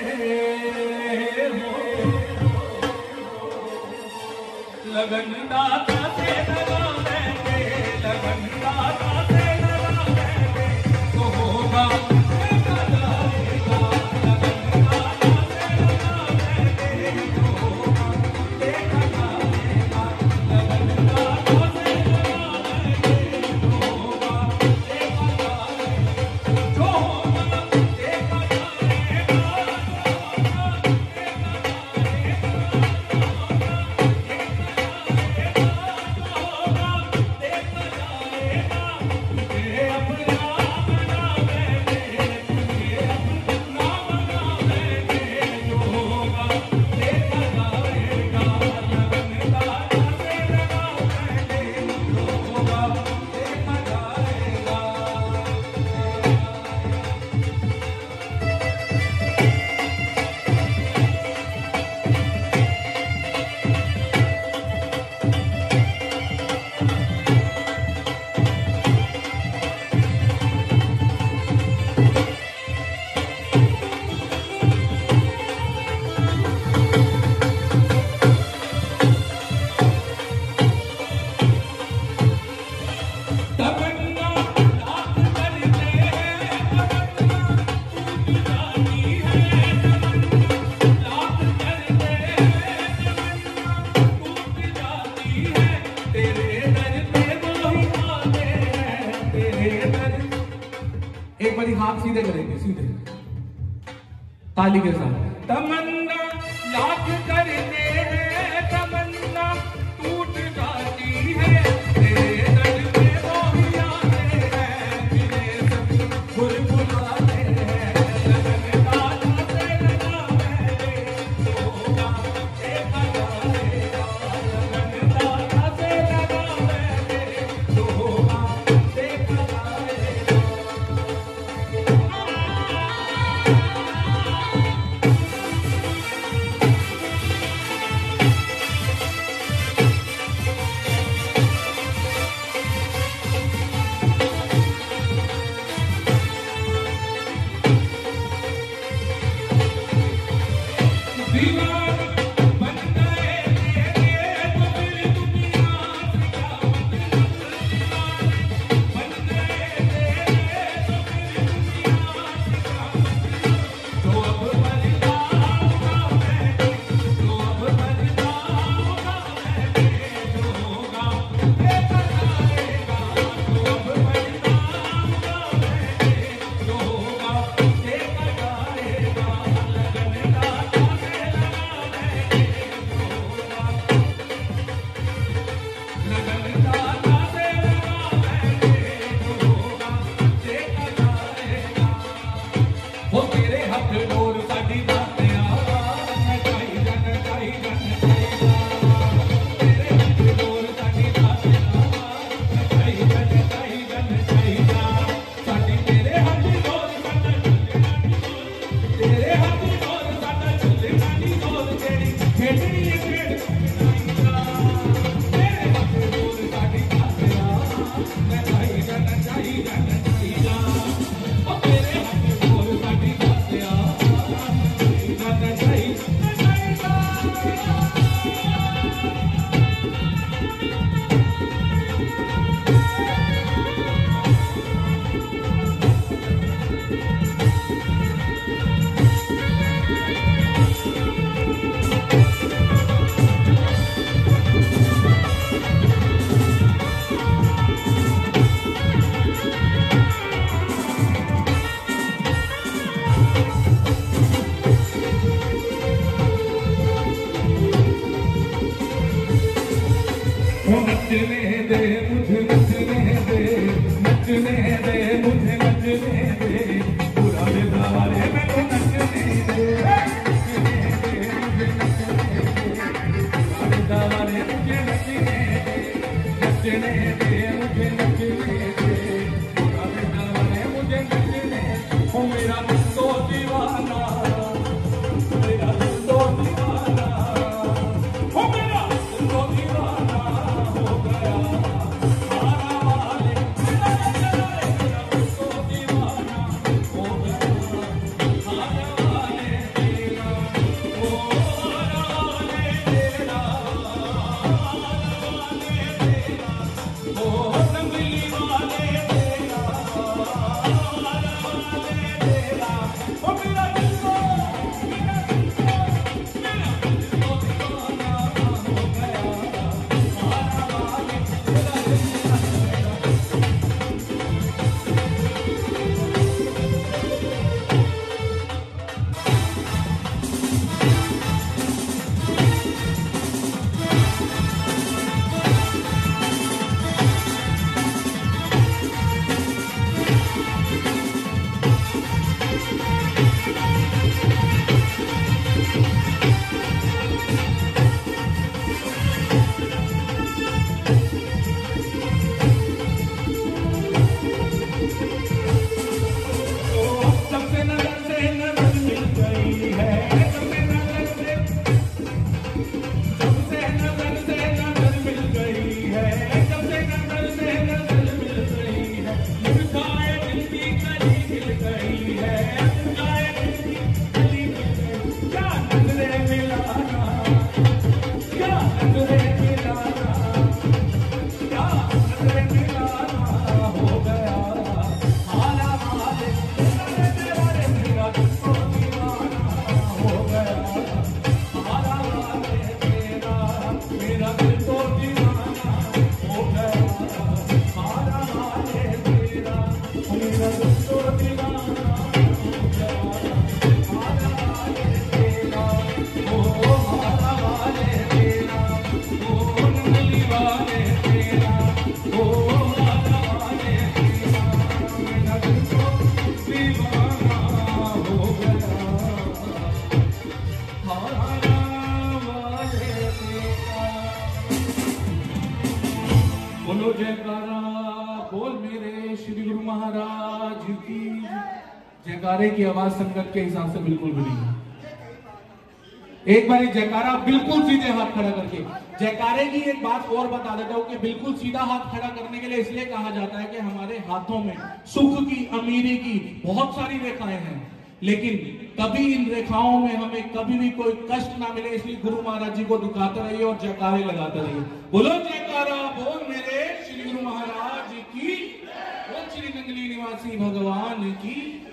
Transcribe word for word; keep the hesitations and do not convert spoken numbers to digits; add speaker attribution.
Speaker 1: लगन दाता से लगावेंगे, लगन दाता से लगावेंगे तो होगा देखा जाएगा। लगन दाता से लगावेंगे तो होगा देखा जाएगा। लगन दाता से लगावेंगे तो होगा देखा जाएगा। जो होगा देखा जाएगा। एक बारी हाथ सीधे करेंगे, सीधे ताली के साथ। तमन्ना लाख करते हैं, तमन्ना टूट जाती है। तेरे दर पे वो ही आते हैं, जिन्हें सब भूल भुलाते हैं। लगन दाता से लगावेंगे तो होगा देखा जाएगा। लगन दाता से लगावेंगे तो होगा देखा जाएगा। नचने दे मुझे, नचने दे, नचने दे मुझे, नचने दे पुराने दवारे में तो नचने दे। नचने दे मुझे, नचने दे पुराने दवारे मुझे नचने दे। नचने दे मुझे, नचने दे पुराने दवारे मुझे नचने दे। ओ मेरा दिल तो दीवाना, मेरा दिल तो दीवाना, ओ मेरा दिल तो दीवाना हो गया। आरा वाले महाराज की। जयकारे की आवाज संगत के हिसाब से बिल्कुल भी नहीं है। एक बार जयकारा बिल्कुल सीधे हाथ खड़ा करके। जयकारे की एक बात और बता देता हूं कि बिल्कुल सीधा हाथ खड़ा करने के लिए इसलिए कहा जाता है कि हमारे हाथों में सुख की, अमीरी की बहुत सारी रेखाएं हैं, लेकिन कभी इन रेखाओं में हमें कभी भी कोई कष्ट ना मिले, इसलिए गुरु महाराज जी को दिखाते रहिए और जयकारे लगाते रहिए। बोलो जयकारा बोल मेरे श्री गुरु महाराज की, बोल श्री जंगली निवासी भगवान की।